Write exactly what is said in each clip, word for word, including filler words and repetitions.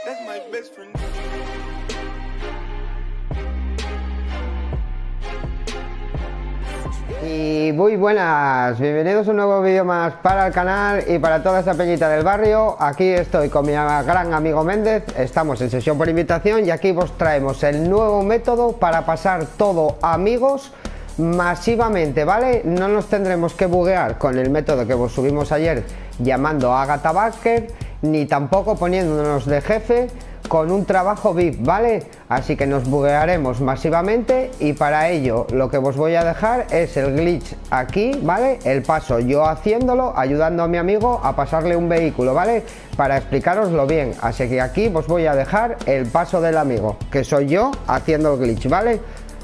That's my best friend. Y muy buenas, bienvenidos a un nuevo vídeo más para el canal y para toda esta peñita del barrio. Aquí estoy con mi gran amigo Méndez, estamos en sesión por invitación y aquí os traemos el nuevo método para pasar todo amigos masivamente, ¿vale? No nos tendremos que buguear con el método que os subimos ayer llamando a Agatha Barker, ni tampoco poniéndonos de jefe con un trabajo V I P, ¿vale? Así que nos buguearemos masivamente y para ello lo que os voy a dejar es el glitch aquí, ¿vale? El paso yo haciéndolo, ayudando a mi amigo a pasarle un vehículo, ¿vale? Para explicaroslo bien, así que aquí os voy a dejar el paso del amigo, que soy yo haciendo el glitch, ¿vale?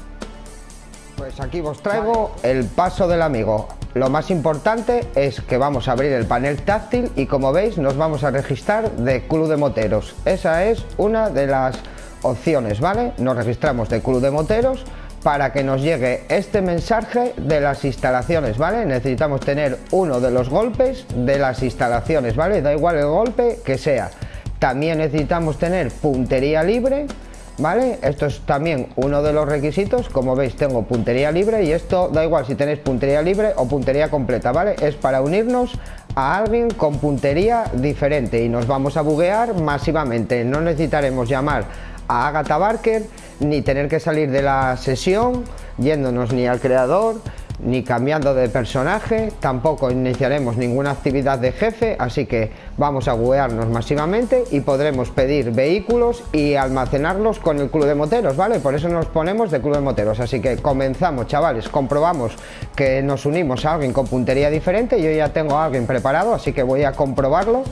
Pues aquí os traigo el paso del amigo. Lo más importante es que vamos a abrir el panel táctil y como veis nos vamos a registrar de Club de Moteros. Esa es una de las opciones, ¿vale? Nos registramos de Club de Moteros para que nos llegue este mensaje de las instalaciones, ¿vale? Necesitamos tener uno de los golpes de las instalaciones, ¿vale? Da igual el golpe que sea. También necesitamos tener puntería libre, ¿vale? Esto es también uno de los requisitos. Como veis tengo puntería libre y esto da igual si tenéis puntería libre o puntería completa, ¿vale? Es para unirnos a alguien con puntería diferente y nos vamos a buguear masivamente. No necesitaremos llamar a Agatha Barker ni tener que salir de la sesión yéndonos ni al creador ni cambiando de personaje, tampoco iniciaremos ninguna actividad de jefe, así que vamos a buguearnos masivamente y podremos pedir vehículos y almacenarlos con el Club de Moteros, ¿vale? Por eso nos ponemos de Club de Moteros, así que comenzamos, chavales. Comprobamos que nos unimos a alguien con puntería diferente. Yo ya tengo a alguien preparado, así que voy a comprobarlo.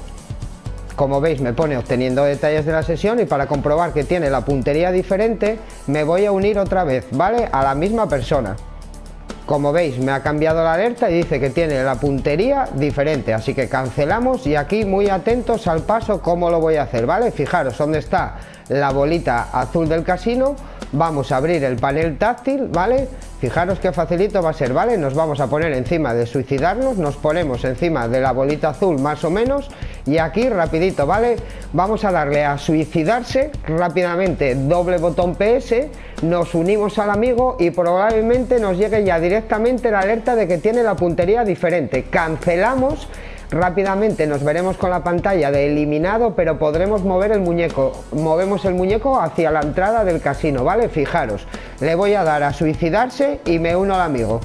Como veis me pone obteniendo detalles de la sesión y para comprobar que tiene la puntería diferente me voy a unir otra vez, ¿vale? A la misma persona. Como veis me ha cambiado la alerta y dice que tiene la puntería diferente, así que cancelamos y aquí muy atentos al paso cómo lo voy a hacer, ¿vale? Fijaros dónde está la bolita azul del casino, vamos a abrir el panel táctil, ¿vale? Fijaros qué facilito va a ser, ¿vale? Nos vamos a poner encima de suicidarnos, nos ponemos encima de la bolita azul más o menos y aquí rapidito, ¿vale? Vamos a darle a suicidarse rápidamente, doble botón P S, nos unimos al amigo y probablemente nos llegue ya directamente la alerta de que tiene la puntería diferente. Cancelamos. Rápidamente nos veremos con la pantalla de eliminado, pero podremos mover el muñeco. Movemos el muñeco hacia la entrada del casino, ¿vale? Fijaros, le voy a dar a suicidarse y me uno al amigo.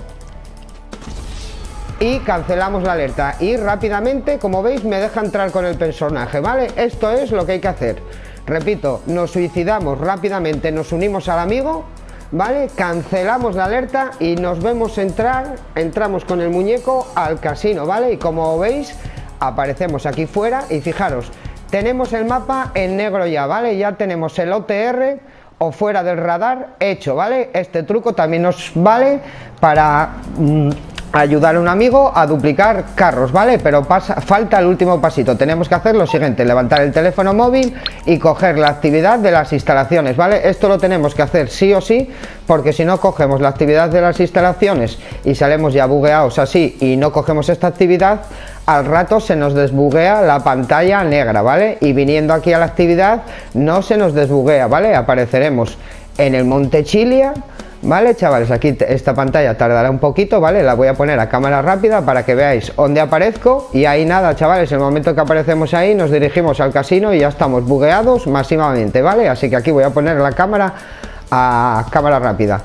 Y cancelamos la alerta y rápidamente, como veis, me deja entrar con el personaje, ¿vale? Esto es lo que hay que hacer. Repito, nos suicidamos rápidamente, nos unimos al amigo, ¿vale? Cancelamos la alerta y nos vemos entrar, entramos con el muñeco al casino, ¿vale? Y como veis, aparecemos aquí fuera y fijaros, tenemos el mapa en negro ya, ¿vale? Ya tenemos el O T R o fuera del radar hecho, ¿vale? Este truco también nos vale para mmm, ayudar a un amigo a duplicar carros, ¿vale? Pero pasa, falta el último pasito. Tenemos que hacer lo siguiente: levantar el teléfono móvil y coger la actividad de las instalaciones, ¿vale? Esto lo tenemos que hacer sí o sí, porque si no cogemos la actividad de las instalaciones y salimos ya bugueados así y no cogemos esta actividad, al rato se nos desbuguea la pantalla negra, ¿vale? Y viniendo aquí a la actividad no se nos desbuguea, ¿vale? Apareceremos en el Monte Chilia, ¿vale, chavales? Aquí esta pantalla tardará un poquito, ¿vale? La voy a poner a cámara rápida para que veáis dónde aparezco y ahí nada, chavales, en el momento que aparecemos ahí nos dirigimos al casino y ya estamos bugueados masivamente, ¿vale? Así que aquí voy a poner la cámara a cámara rápida.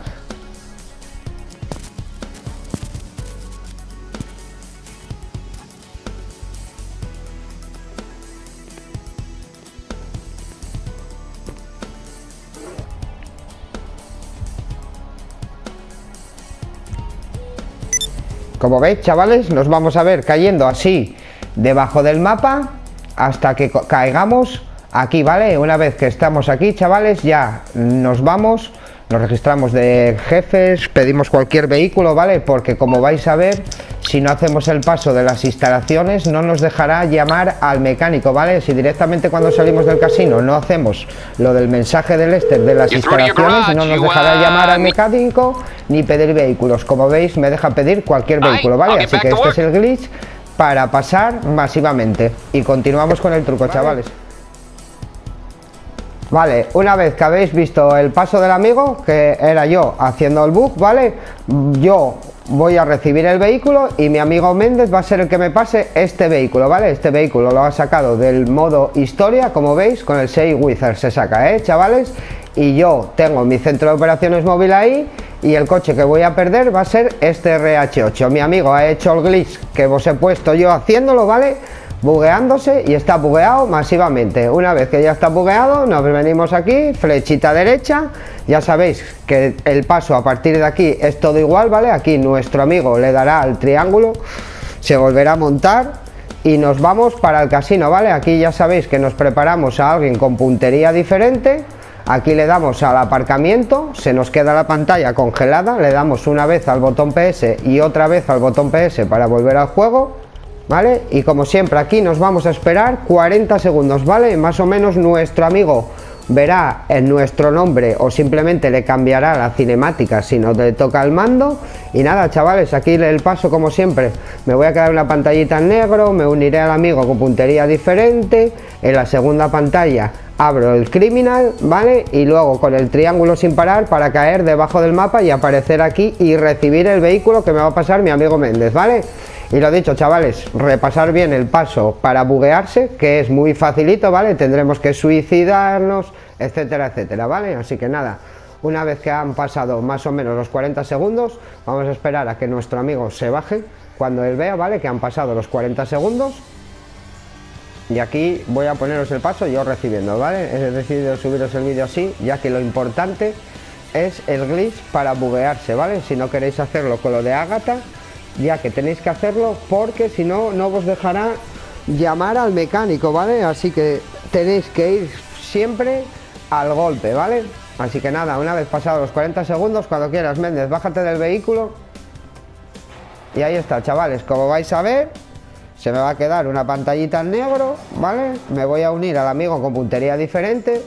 Como veis, chavales, nos vamos a ver cayendo así debajo del mapa hasta que caigamos aquí, ¿vale? Una vez que estamos aquí, chavales, ya nos vamos, nos registramos de jefes, pedimos cualquier vehículo, ¿vale? Porque como vais a ver, si no hacemos el paso de las instalaciones no nos dejará llamar al mecánico, ¿vale? Si directamente cuando salimos del casino no hacemos lo del mensaje del Lester de las instalaciones, no nos dejará llamar al mecánico ni pedir vehículos. Como veis, me deja pedir cualquier vehículo, ¿vale? Así que este es el glitch para pasar masivamente. Y continuamos con el truco, chavales. Vale, una vez que habéis visto el paso del amigo, que era yo haciendo el bug, ¿vale? Yo voy a recibir el vehículo y mi amigo Méndez va a ser el que me pase este vehículo, ¿vale? Este vehículo lo ha sacado del modo historia, como veis, con el seis Wizard se saca, ¿eh, chavales? Y yo tengo mi centro de operaciones móvil ahí y el coche que voy a perder va a ser este R H ocho. Mi amigo ha hecho el glitch que os he puesto yo haciéndolo, ¿vale? Bugueándose y está bugueado masivamente. Una vez que ya está bugueado, nos venimos aquí, flechita derecha. Ya sabéis que el paso a partir de aquí es todo igual, ¿vale? Aquí nuestro amigo le dará al triángulo, se volverá a montar y nos vamos para el casino, ¿vale? Aquí ya sabéis que nos preparamos a alguien con puntería diferente. Aquí le damos al aparcamiento, se nos queda la pantalla congelada, le damos una vez al botón P S y otra vez al botón P S para volver al juego, ¿vale? Y como siempre aquí nos vamos a esperar cuarenta segundos, ¿vale? Más o menos nuestro amigo verá en nuestro nombre o simplemente le cambiará la cinemática si no le toca el mando. Y nada, chavales, aquí el paso como siempre, me voy a quedar en la pantallita en negro, me uniré al amigo con puntería diferente, en la segunda pantalla abro el criminal, ¿vale? Y luego con el triángulo sin parar para caer debajo del mapa y aparecer aquí y recibir el vehículo que me va a pasar mi amigo Méndez, ¿vale? Y lo dicho, chavales, repasar bien el paso para buguearse, que es muy facilito, ¿vale? Tendremos que suicidarnos, etcétera, etcétera, ¿vale? Así que nada, una vez que han pasado más o menos los cuarenta segundos, vamos a esperar a que nuestro amigo se baje cuando él vea, ¿vale? Que han pasado los cuarenta segundos. Y aquí voy a poneros el paso yo recibiendo, ¿vale? He decidido subiros el vídeo así, ya que lo importante es el glitch para buguearse, ¿vale? Si no queréis hacerlo con lo de Ágata, ya que tenéis que hacerlo porque si no, no os dejará llamar al mecánico, ¿vale? Así que tenéis que ir siempre al golpe, ¿vale? Así que nada, una vez pasados los cuarenta segundos, cuando quieras, Méndez, bájate del vehículo. Y ahí está, chavales, como vais a ver, se me va a quedar una pantallita en negro, ¿vale? Me voy a unir al amigo con puntería diferente.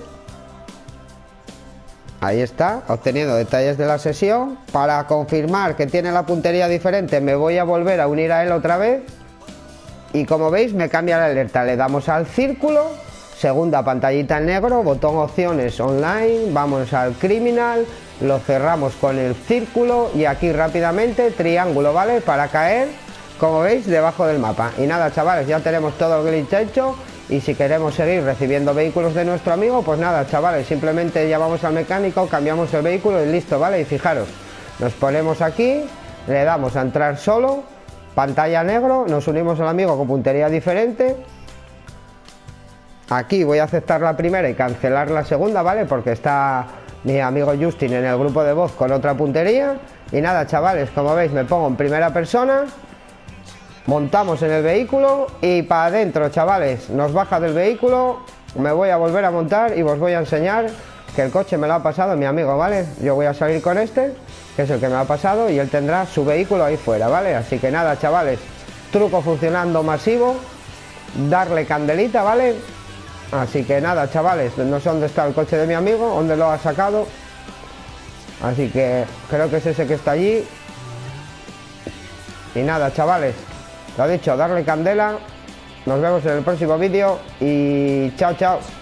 Ahí está, obteniendo detalles de la sesión. Para confirmar que tiene la puntería diferente, me voy a volver a unir a él otra vez. Y como veis, me cambia la alerta. Le damos al círculo, segunda pantallita en negro, botón opciones online, vamos al criminal, lo cerramos con el círculo y aquí rápidamente triángulo, ¿vale? Para caer, como veis, debajo del mapa. Y nada, chavales, ya tenemos todo el glitch hecho. Y si queremos seguir recibiendo vehículos de nuestro amigo, pues nada, chavales, simplemente llamamos al mecánico, cambiamos el vehículo y listo, ¿vale? Y fijaros, nos ponemos aquí, le damos a entrar solo, pantalla negro, nos unimos al amigo con puntería diferente. Aquí voy a aceptar la primera y cancelar la segunda, ¿vale? Porque está mi amigo Justin en el grupo de voz con otra puntería. Y nada, chavales, como veis, me pongo en primera persona. Montamos en el vehículo y para adentro, chavales, nos baja del vehículo, me voy a volver a montar y os voy a enseñar que el coche me lo ha pasado mi amigo, ¿vale? Yo voy a salir con este, que es el que me ha pasado, y él tendrá su vehículo ahí fuera, ¿vale? Así que nada, chavales, truco funcionando masivo, darle candelita, ¿vale? Así que nada, chavales, no sé dónde está el coche de mi amigo, dónde lo ha sacado, así que creo que es ese que está allí. Y nada, chavales, lo dicho, darle candela, nos vemos en el próximo vídeo y chao, chao.